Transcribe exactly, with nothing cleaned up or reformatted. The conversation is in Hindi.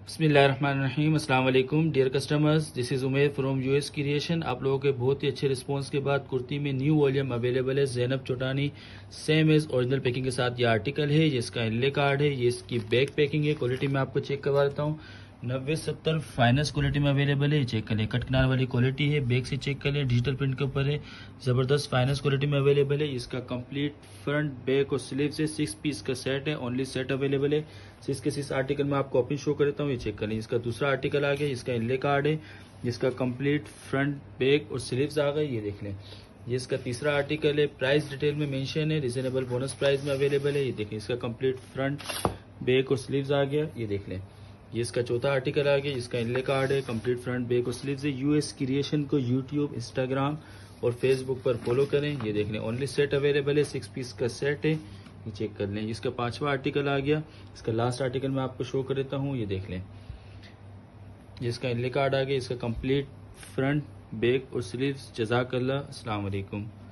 बिस्मिल्लाहिर्रहमानिर्रहीम, अस्सलाम वालेकुम dear customers, this is Umer from US creation. आप लोगों के बहुत ही अच्छे रिस्पांस के बाद कुर्ती में न्यू वॉल्यूम अवेलेबल है। Zainab Chotani same as original packing के साथ ये आर्टिकल है। ये इसका इनले कार्ड है, ये इसकी बैक पैकिंग है। क्वालिटी में आपको चेक करवा देता हूँ। नब्बे सत्तर फाइनेंस क्वालिटी में अवेलेबल है। चेक कर लें, कट किनार वाली क्वालिटी है। बैक से चेक कर लें, डिजिटल प्रिंट के ऊपर है। ज़बरदस्त फाइनेंस क्वालिटी में अवेलेबल है। इसका कंप्लीट फ्रंट बैक और स्लीव से सिक्स पीस का सेट है। ओनली सेट अवेलेबल है। सिक्स के सिक्स आर्टिकल में आपको ओपन शो कर देता हूँ, ये चेक कर लें। इसका दूसरा आर्टिकल आ गया, इसका इनले कार्ड है, जिसका कंप्लीट फ्रंट बैक और स्लीव्स आ गए, ये देख लें। ये इसका तीसरा आर्टिकल है। प्राइस डिटेल में मेंशन है, रिजनेबल बोनस प्राइस में अवेलेबल है। ये देखें, इसका कंप्लीट फ्रंट बैक और स्लीव्स आ गया, ये देख लें। ये इसका चौथा आर्टिकल आ गया, इसका इनले कार्ड है, कंप्लीट फ्रंट बैक और स्लीव्स है। यूएस क्रिएशन को यूट्यूब, इंस्टाग्राम और फेसबुक पर फॉलो करें। ये देख लें, ओनली सेट अवेलेबल है। सिक्स पीस का सेट है, ये चेक कर लें। इसका पांचवा आर्टिकल आ गया, इसका लास्ट आर्टिकल मैं आपको शो कर देता हूँ, ये देख लें। जिसका इनले कार्ड आ गया, इसका कंप्लीट फ्रंट बैक और स्लीव्स। जज़ाकल्लाह, अस्सलाम वालेकुम।